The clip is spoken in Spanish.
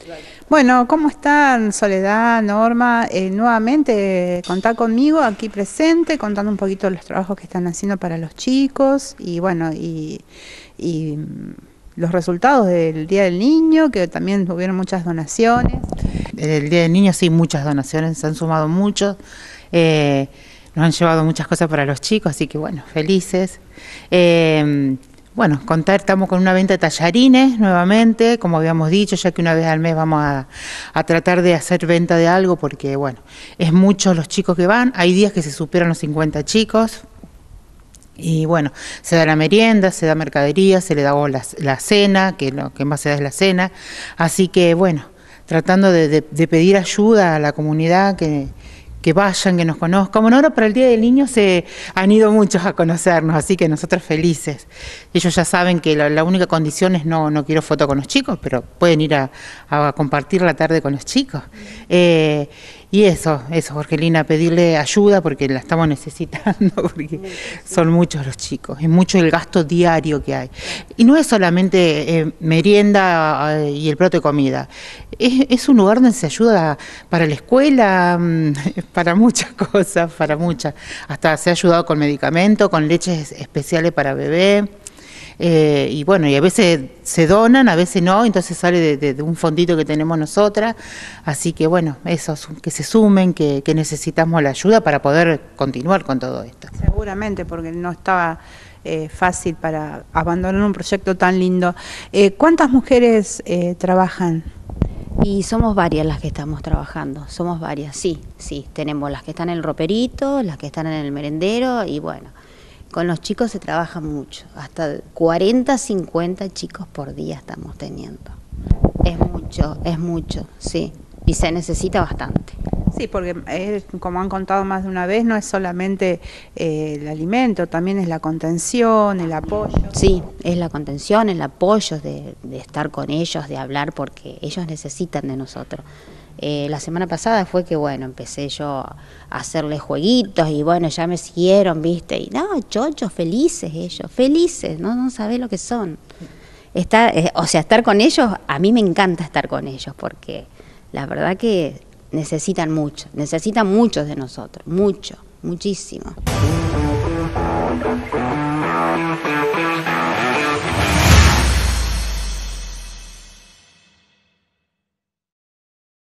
Bueno, ¿cómo están Soledad, Norma? Nuevamente contá conmigo aquí presente, contando un poquito los trabajos que están haciendo para los chicos y bueno, y los resultados del Día del Niño, que también tuvieron muchas donaciones. El Día del Niño sí, muchas donaciones, se han sumado muchos, nos han llevado muchas cosas para los chicos, así que bueno, felices. Bueno, estamos con una venta de tallarines nuevamente, como habíamos dicho, ya que una vez al mes vamos a tratar de hacer venta de algo, porque bueno, es muchos los chicos que van, hay días que se superan los 50 chicos, y bueno, se da la merienda, se da mercadería, se le da la cena, que lo que más se da es la cena, así que bueno, tratando de pedir ayuda a la comunidad, que vayan, que nos conozcan. Bueno, ahora para el Día del Niño se han ido muchos a conocernos, así que nosotros felices. Ellos ya saben que la única condición es no quiero foto con los chicos, pero pueden ir a compartir la tarde con los chicos. Y eso, Jorgelina, pedirle ayuda porque la estamos necesitando, porque son muchos los chicos, es mucho el gasto diario que hay. Y no es solamente merienda y el plato de comida, es un lugar donde se ayuda para la escuela, para muchas cosas, hasta se ha ayudado con medicamentos, con leches especiales para bebé. Y bueno, y a veces se donan, a veces no, entonces sale de un fondito que tenemos nosotras, así que bueno, eso, que se sumen, que necesitamos la ayuda para poder continuar con todo esto. Seguramente, porque no estaba fácil para abandonar un proyecto tan lindo. ¿Cuántas mujeres trabajan? Y somos varias las que estamos trabajando, somos varias, sí, tenemos las que están en el roperito, las que están en el merendero y bueno, con los chicos se trabaja mucho, hasta 40, 50 chicos por día estamos teniendo. Es mucho, sí, y se necesita bastante. Sí, porque como han contado más de una vez, no es solamente el alimento, también es la contención, el apoyo. Sí, es la contención, el apoyo de estar con ellos, de hablar, porque ellos necesitan de nosotros. La semana pasada fue que, bueno, empecé yo a hacerles jueguitos y, bueno, ya me siguieron, ¿viste? Y, no, chochos, felices ellos, felices, no sabés lo que son. Estar con ellos, a mí me encanta estar con ellos porque la verdad que necesitan muchos de nosotros, muchísimo.